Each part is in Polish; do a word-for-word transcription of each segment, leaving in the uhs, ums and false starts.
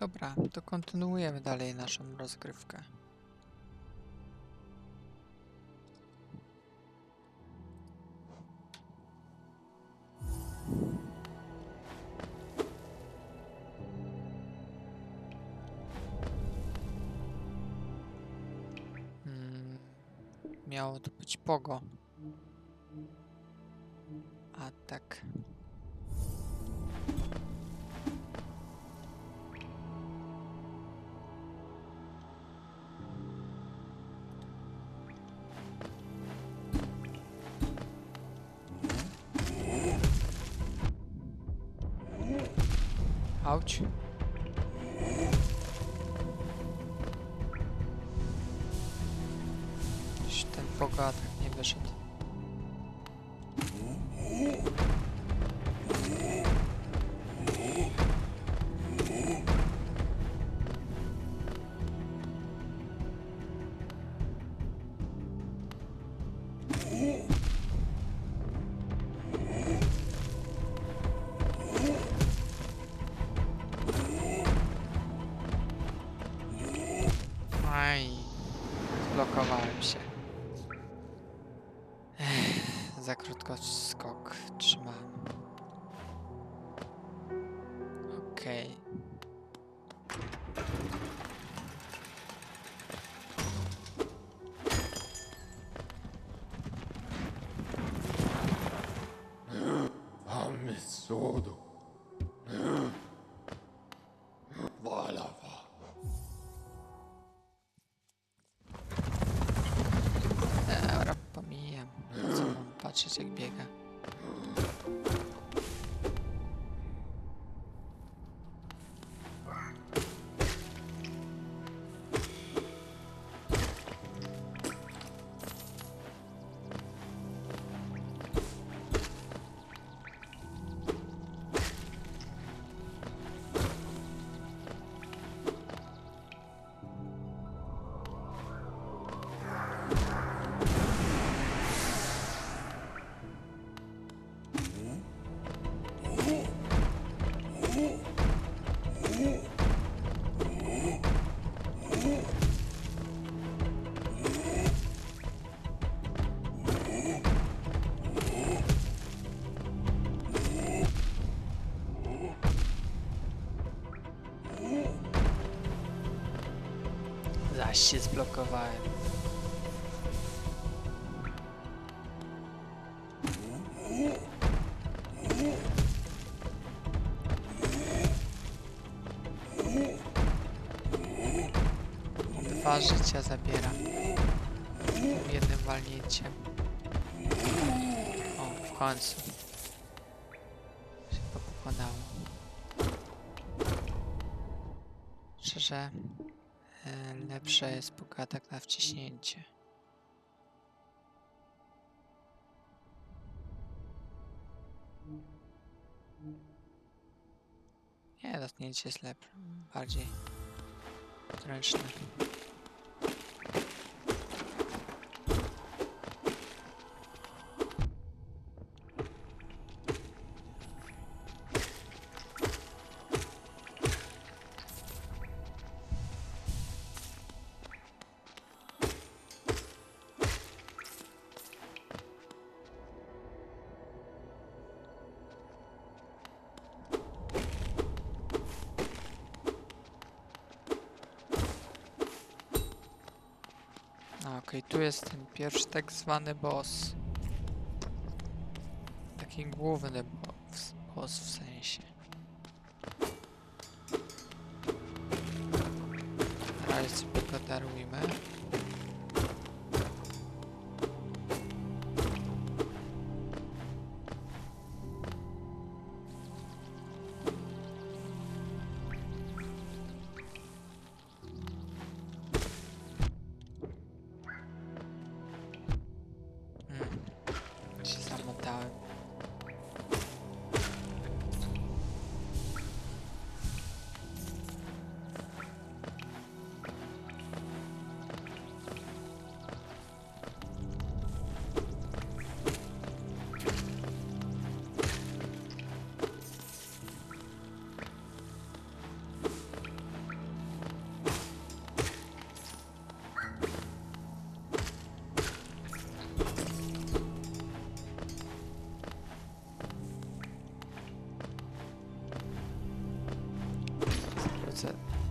Dobra, to kontynuujemy dalej naszą rozgrywkę. Hmm, miało to być Pogo. A tak. Auć. Już ten Pogo atak nie wyszedł. Aj, zblokowałem się. Ech, za krótko skok trzymałem. Okej. Amessodo. Voilà, va. Dobra, pomijam. Po co mam patrzeć jak biega? Zaś się zblokowałem. Dwa życia zabiera. Jednym walnięciem. O, w końcu. Się to pokonało. Szczerze, e, lepsze jest pogadak na wciśnięcie. Nie, dotknięcie jest lepsze. Bardziej zręczne. A, okej, tu jest ten pierwszy tak zwany boss. Taki główny boss, boss w sensie. Na razie sobie go darujmy. Hmm. Się zamotałem. komórce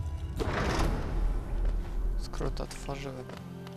skrót otworzyłem.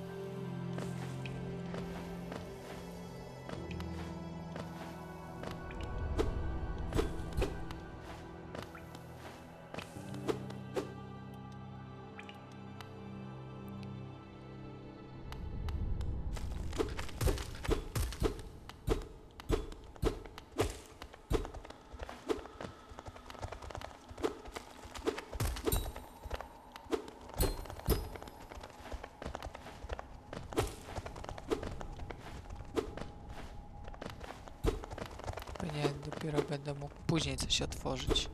Nie, dopiero będę mógł później coś otworzyć.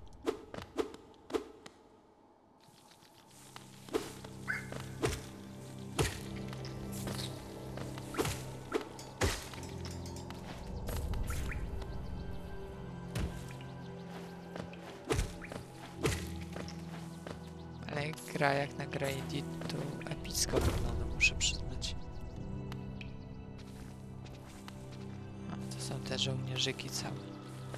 Ale gra jak na gra indie to epicko wygląda, muszę przyznać. A, to są te żołnierzyki całe.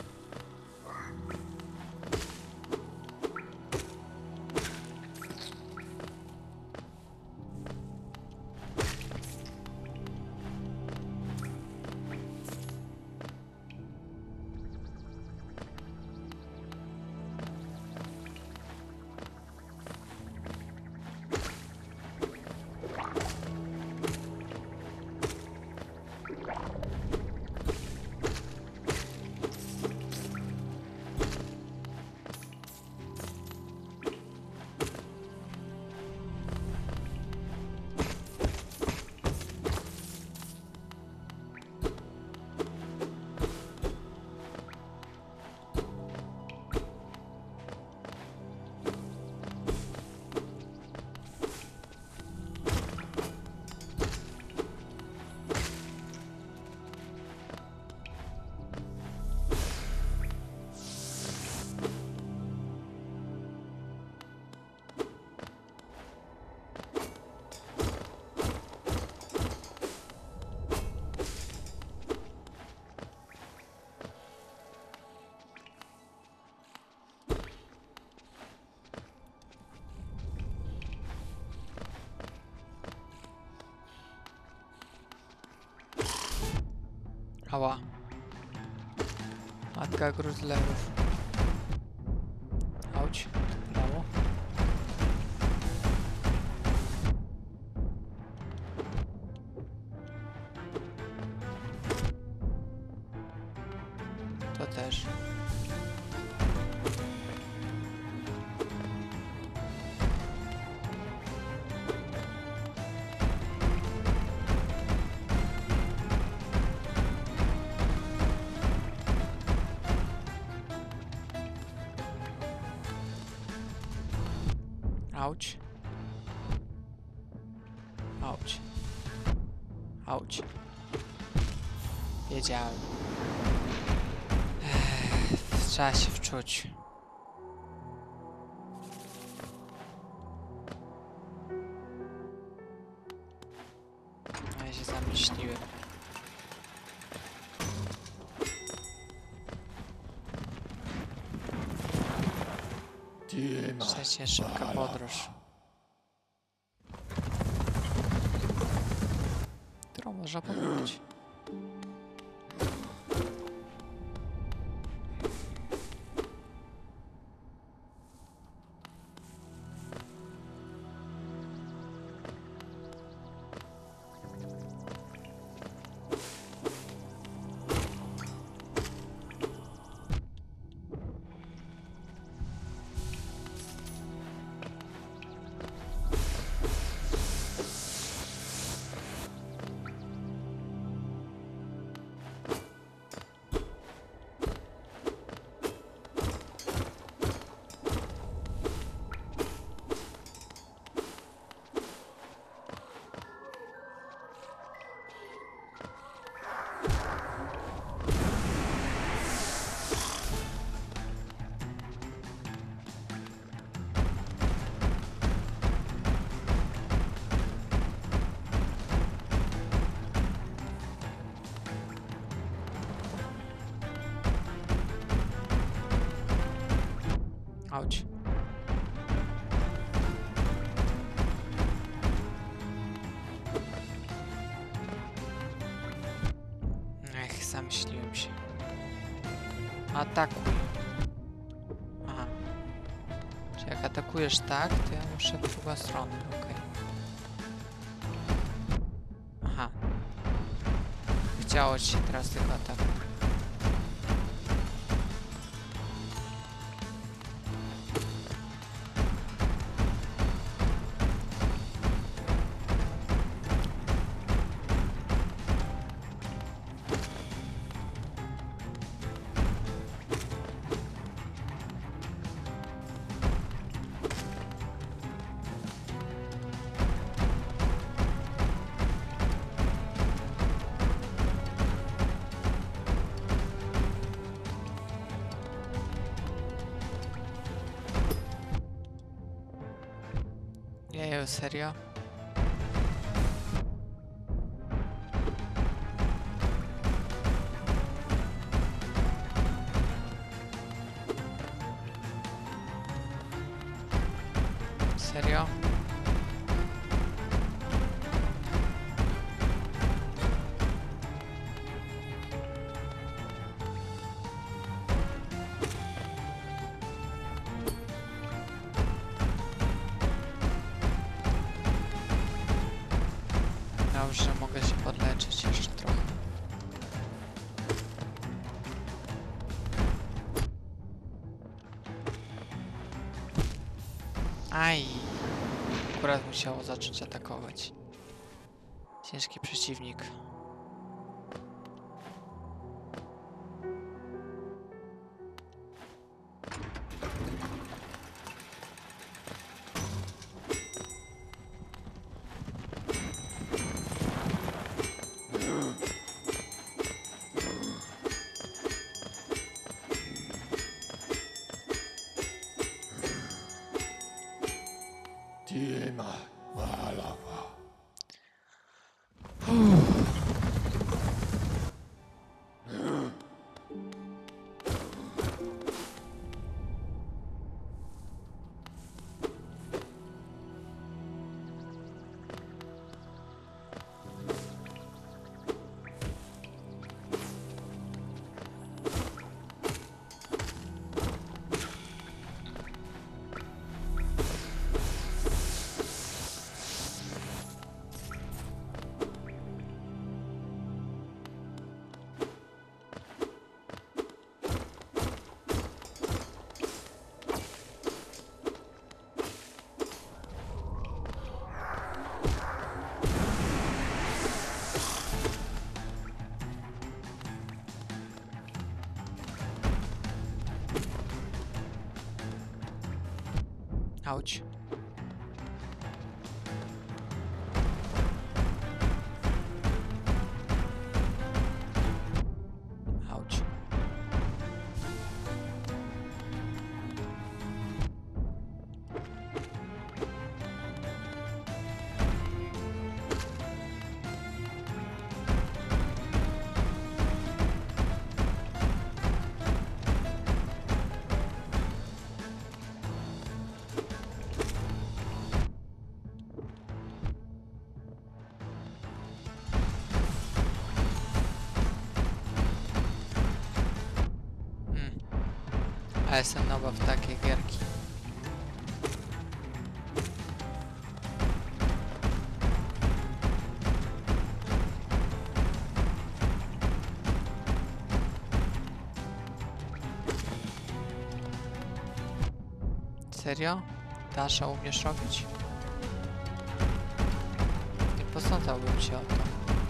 Ała. Matka gruzlerów. Auć. Brawo. To też. Auć. Auć. Auć. Wiedziałem. Ech, trzeba się wczuć. Ja się zamyśliłem. Tima. Przecież szybka podróż. Którą można pominąć. Auć. Atakuj. Aha. Czyli jak atakujesz tak, to ja muszę w drugą stronę, okej. Aha. Chciało ci się teraz tylko ataku. Jeju, serio? Serio? Dobrze, mogę się podleczyć jeszcze trochę. Aj! Akurat musiało zacząć atakować. Ciężki przeciwnik. Tiema Valawa. Auć. Auć. A jestem nowa w takie gierki. Serio? Dasza umiesz robić? Nie posądzałbym cię o to.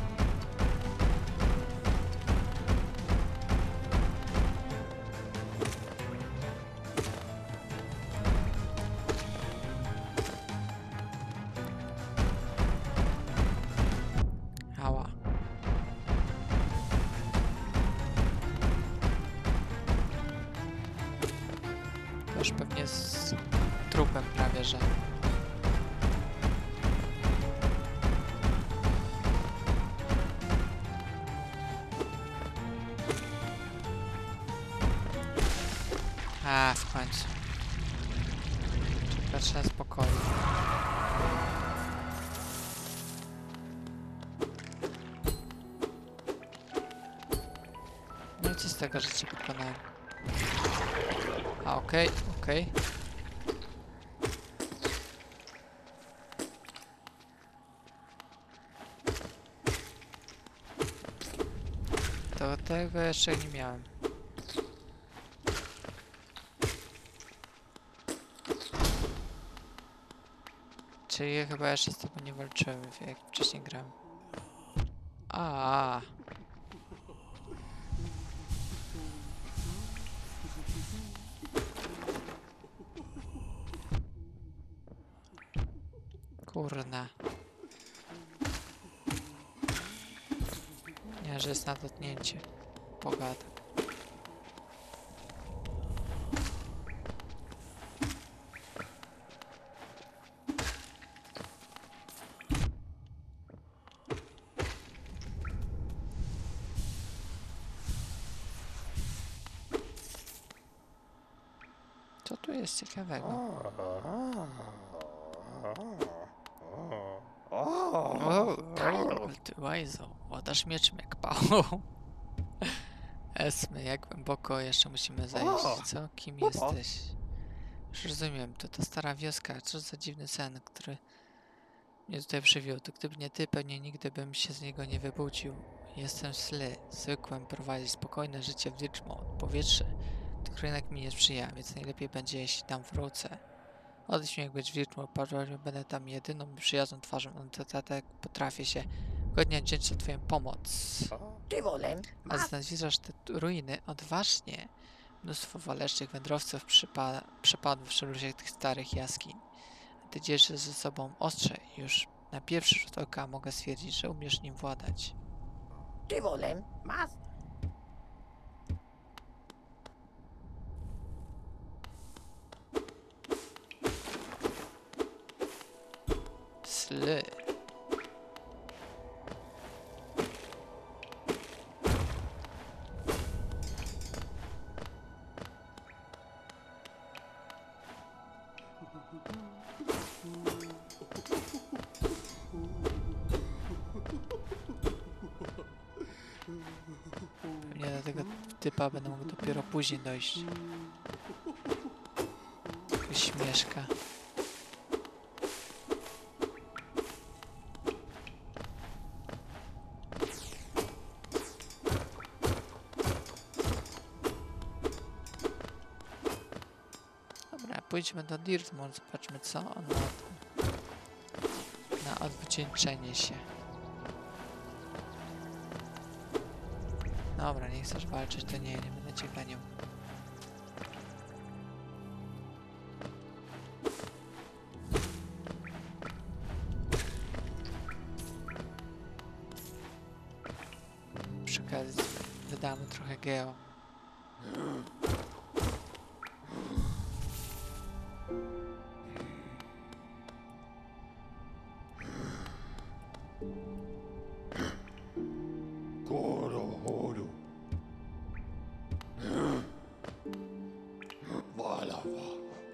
Ała. To już pewnie z trupem prawie, że... A, w końcu. Trzeba spokojnie. No i co z tego, że cię pokonałem? A okej, okej. To tego jeszcze nie miałem. Czyli chyba jeszcze z tobą nie walczyłem, jak wcześniej grałem. A. Kurna. Nie, że jest na dotknięcie. Pogada. Co tu jest ciekawego? O, ty łajzo, władasz mieczem jak pałą. Esmy, jak głęboko jeszcze musimy zejść? Co? Kim jesteś? Już rozumiem, to ta stara wioska. Co za dziwny sen, który mnie tutaj przywiódł. Gdyby nie ty, pewnie nigdy bym się z niego nie wybudził. Jestem Sly. Zwykłem prowadzić spokojne życie w Dirtmouth. Powietrze to rynek mi nie sprzyja, więc najlepiej będzie, jeśli tam wrócę. Odejdź mi jak być w Dirtmouth, będę tam jedyną przyjazną twarzą. Tak potrafię się godnie wdzięczyć za twoją pomoc. A znajdziesz te ruiny odważnie. Mnóstwo walecznych wędrowców przypa przepadło wśród tych starych jaskiń. Ty dzierżysz ze sobą ostrze i już na pierwszy rzut oka mogę stwierdzić, że umiesz nim władać. Sly. Pewnie do tego typa będę mógł dopiero później dojść. Śmieszka. Dobra, pójdźmy do Dirtmouth, zobaczmy co on ma na odwdzięczenie się. Dobra, nie chcesz walczyć, to nie, nie będę cię ganiał. Przy okazji wydamy trochę geo. Korohoru. Walawa.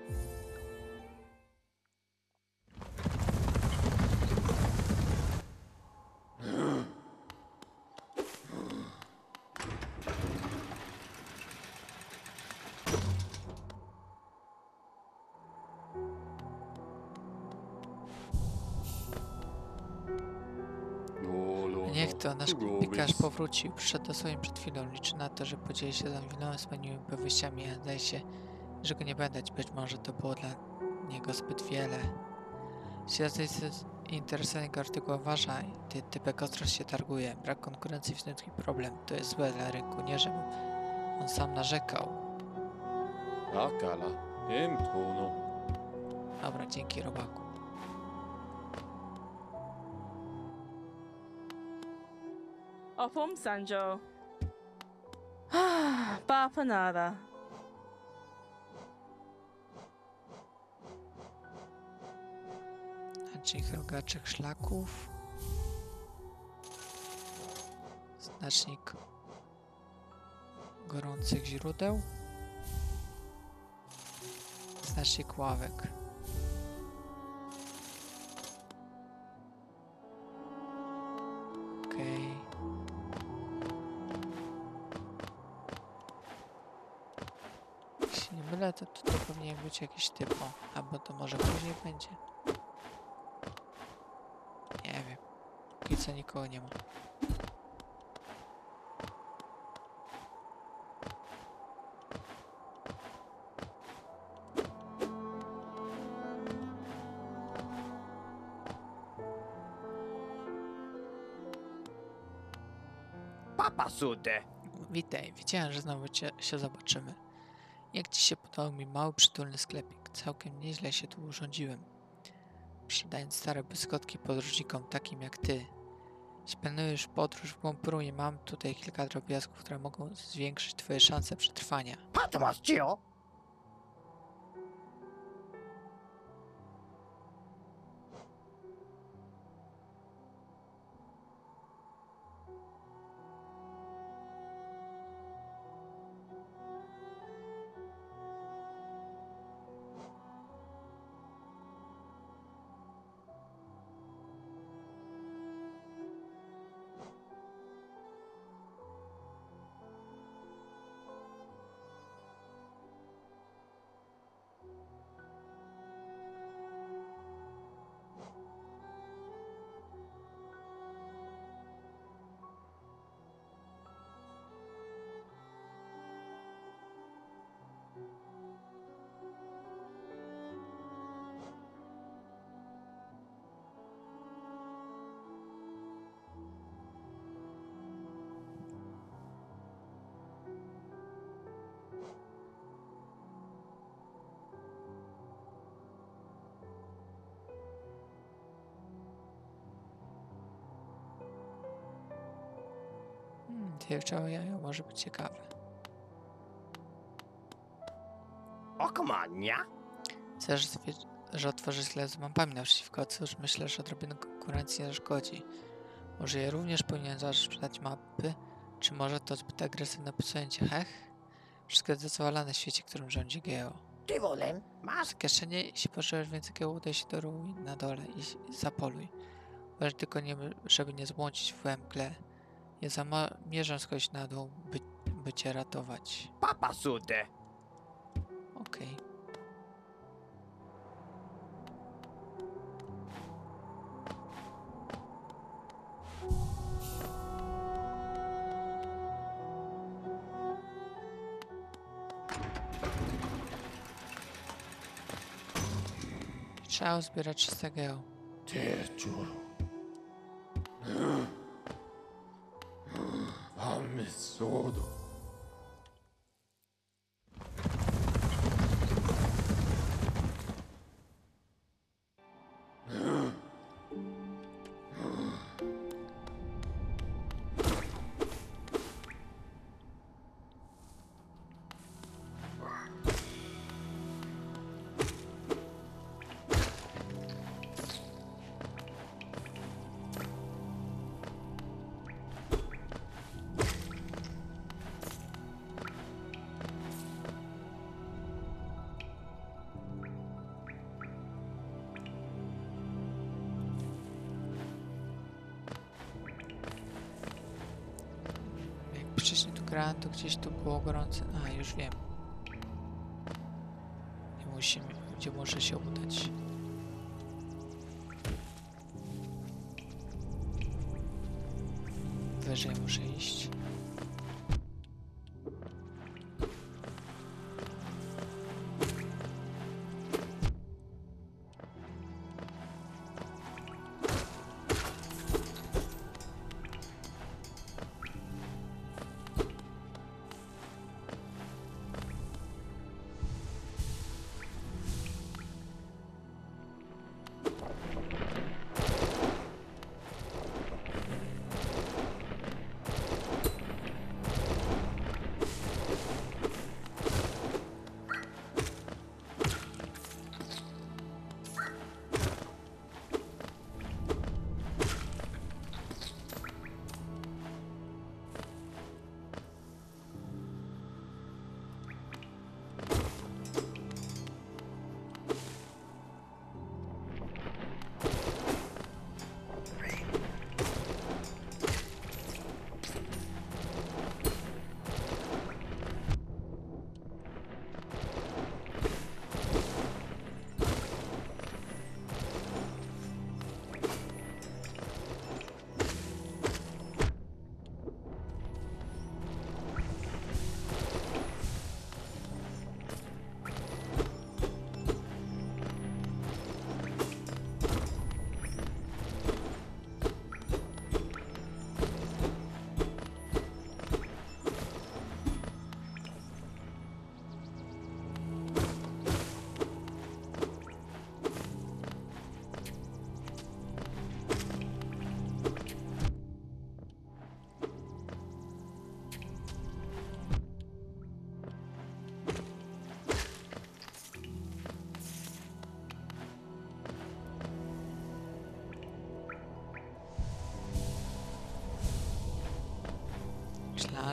Niech to nasz pikarz powrócił. Przyszedł dosłownie przed chwilą. Liczy na to, że podzieli się z winą wspaniałymi powieściami. Zdaje się, że go nie będę. Być może to było dla niego zbyt wiele. Jeśli jesteś interesującego artykułu, uważaj. Ty, typek ostro się targuje. Brak konkurencji w wielki problem. To jest złe dla rynku. Nie, żeby on sam narzekał. Akala, emtwono. Dobra, dzięki robaku. Opum Sanjo. Papa nada. Znacznik rogaczek szlaków. Znacznik gorących źródeł. Znacznik ławek. Okej. Okay. to tutaj powinien być jakiś typ, o, albo to może później będzie. Nie wiem. Póki co nikogo nie ma. Papa Sude. Witaj, wiedziałem, że znowu cię, się zobaczymy. Jak ci się podobał mi mały, przytulny sklepik? Całkiem nieźle się tu urządziłem. Sprzedając stare błyskotki podróżnikom takim jak ty. Jeśli planujesz podróż w głąb Runi, mam tutaj kilka drobiazgów, które mogą zwiększyć twoje szanse przetrwania. Patmas Cio. Hmm, dziewczę jajo może być ciekawe. Okmania. Chcesz, zwie- że otworzysz sklep z mapami naprzeciwko? Cóż, myślę, że odrobinę konkurencji nie zaszkodzi. Może ja również powinien zacząć sprzedać mapy? Czy może to zbyt agresywne posunięcie? Hech? Wszystko jest dozwolone w świecie, którym rządzi Geo. Ty wolem. Masz. W kieszeni, jeśli potrzebujesz więcej Geo, udaj się do ruin na dole i s- zapoluj. Uważaj tylko, nie, żeby nie zbłądzić w mgle. Nie zamierzam schodzić na dół, by, by cię ratować. Papa Sude. Okej. Trzeba uzbierać czyste Geo. 대주로 밤에 쏘도 Jak wcześniej tu grałem, to gdzieś tu było gorące. A, już wiem. I musimy, gdzie muszę się udać. Wyżej muszę iść.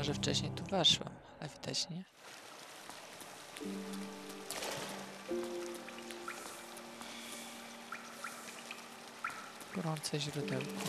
Myślałem, że wcześniej tu weszłem, ale widać nie. Gorące źródełko.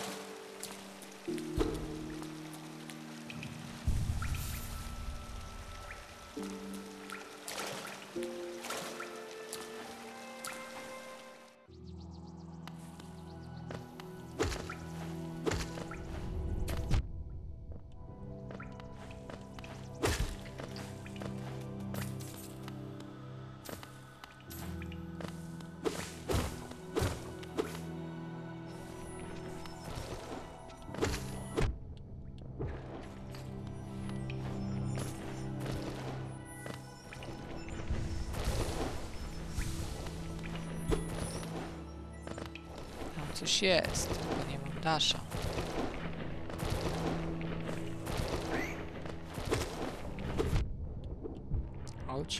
Tam coś jest, tylko nie mam dasza. Chodź.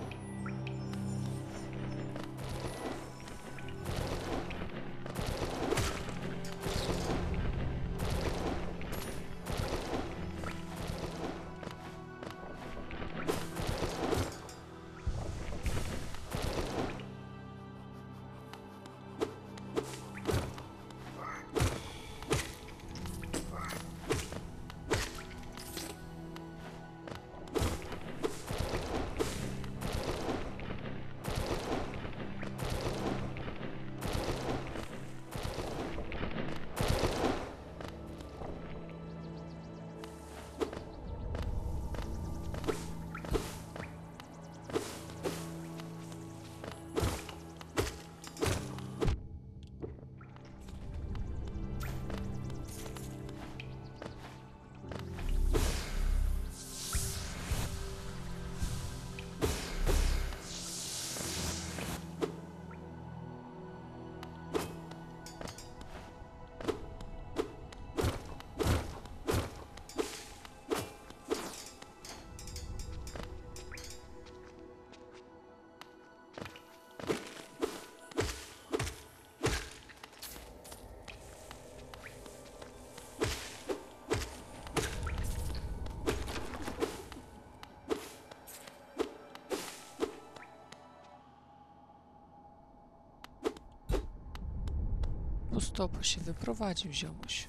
Po stopu się wyprowadził ziomuś.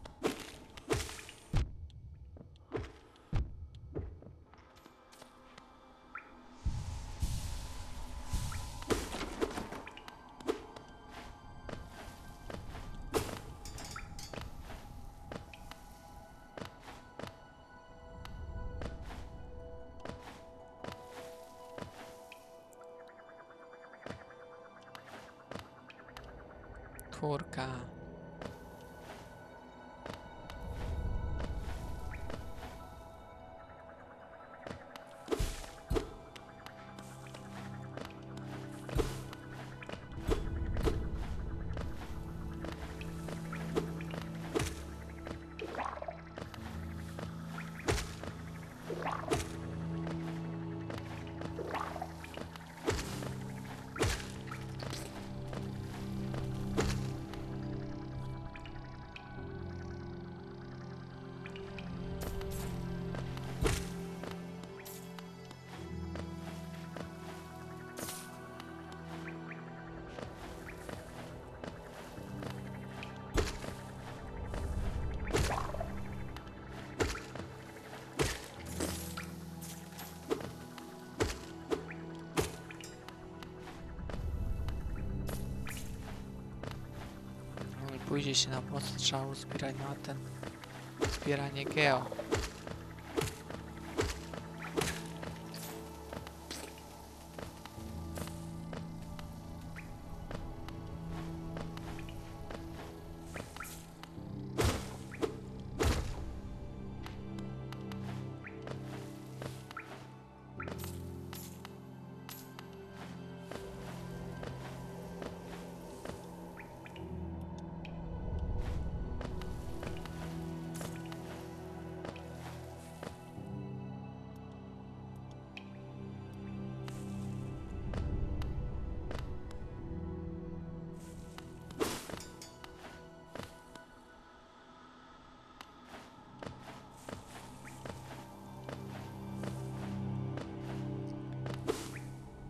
Kurka. Pójdzie się na postrzał zbierać na ten zbieranie geo.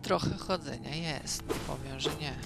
trochę chodzenia jest, nie powiem, że nie.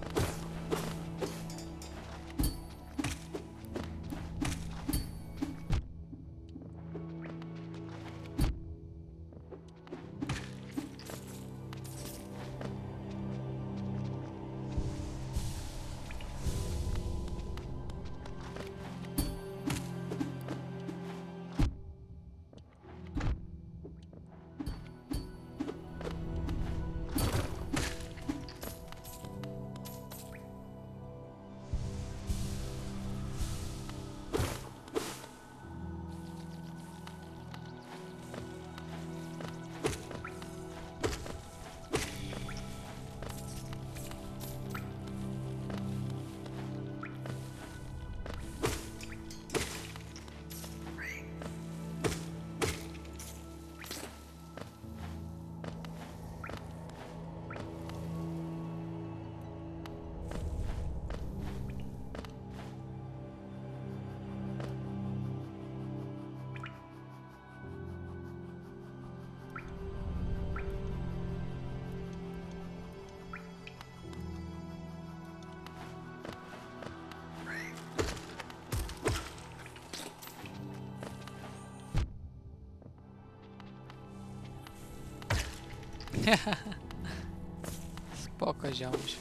Spoko, ziomuś.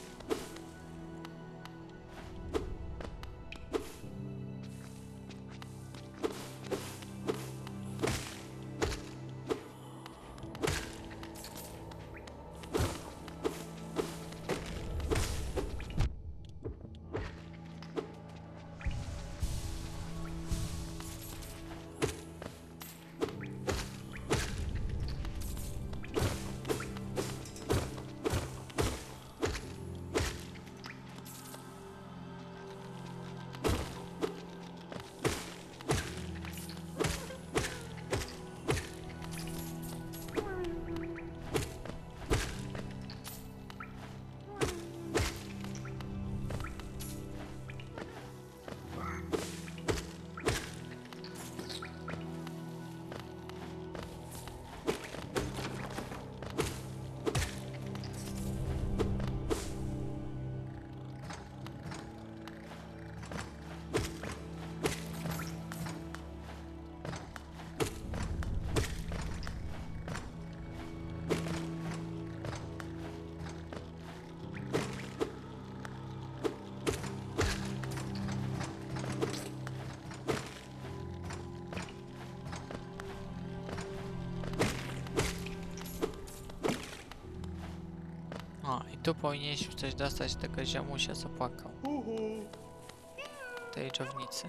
O, i tu powinieneś już coś dostać tego ziomusia, co płakał. Tej dżownicy.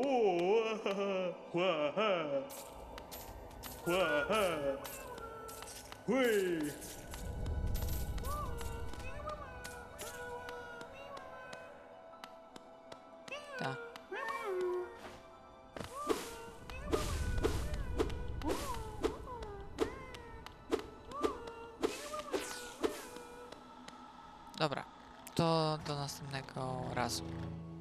Tak. Dobra, to do następnego razu.